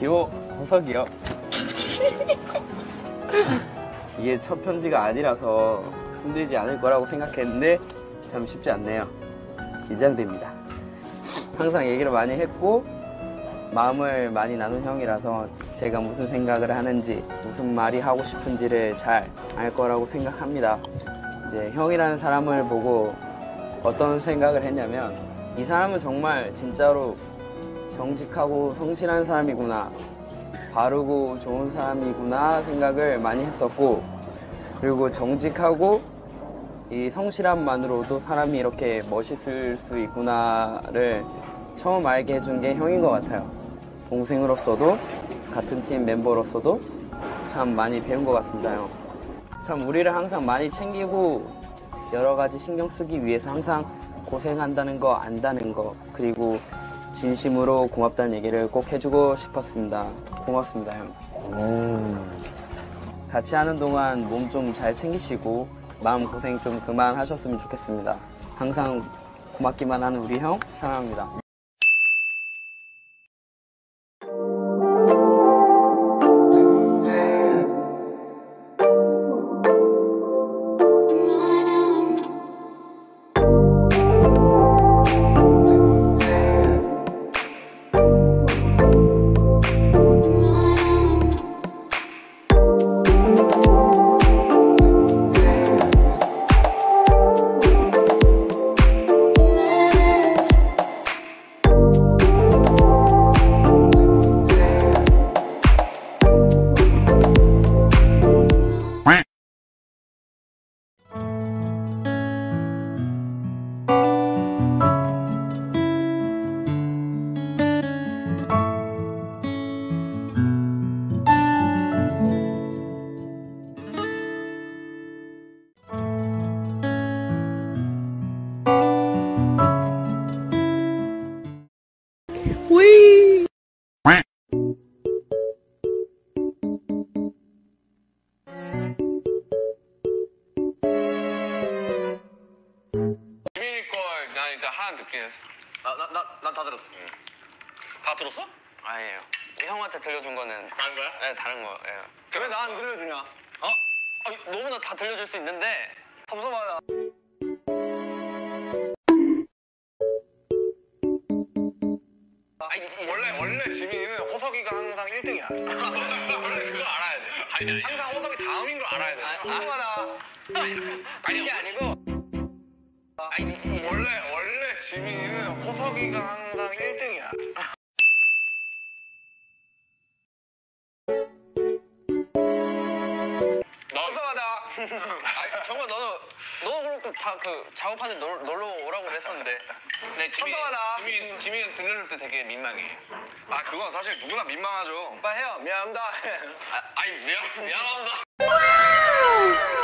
디오 호석이요. 이게 첫 편지가 아니라서 힘들지 않을 거라고 생각했는데 참 쉽지 않네요. 긴장됩니다. 항상 얘기를 많이 했고 마음을 많이 나눈 형이라서 제가 무슨 생각을 하는지 무슨 말이 하고 싶은지를 잘 알 거라고 생각합니다. 이제 형이라는 사람을 보고 어떤 생각을 했냐면 이 사람은 정말 진짜로 정직하고 성실한 사람이구나, 바르고 좋은 사람이구나 생각을 많이 했었고, 그리고 정직하고 이 성실함만으로도 사람이 이렇게 멋있을 수 있구나를 처음 알게 해준 게 형인 것 같아요. 동생으로서도 같은 팀 멤버로서도 참 많이 배운 것 같습니다. 형. 참 우리를 항상 많이 챙기고 여러 가지 신경 쓰기 위해서 항상 고생한다는 거 안다는 거, 그리고 진심으로 고맙다는 얘기를 꼭 해주고 싶었습니다. 고맙습니다, 형. 같이 하는 동안 몸 좀 잘 챙기시고 마음 고생 좀 그만 하셨으면 좋겠습니다. 항상 고맙기만 하는 우리 형 사랑합니다. 위! 지민이 걸 난 일단 하나 듣긴 했어. 난 다 들었어. 다 들었어? 아니에요. 형한테 들려준 거는 다른 거야? 네, 다른 거예요. 왜 나 안 들려주냐? 어? 너무나 다 들려줄 수 있는데 잠깐만. 원래 지민이는 호석이가 항상 1등이야. 원래 그거 알아야 돼. 아니. 항상 호석이 다음인 걸 알아야 돼. 아니 이게 아니고 원래 지민이는 호석이가 항상 1등이야. 정말 너도 그렇고 다 그 작업하는데 놀러 오라고 그랬었는데. 네, 지민이 들려줄 때 되게 민망해. 아, 그건 사실 누구나 민망하죠. 빨리 해요. 미안합니다. 미안합니다.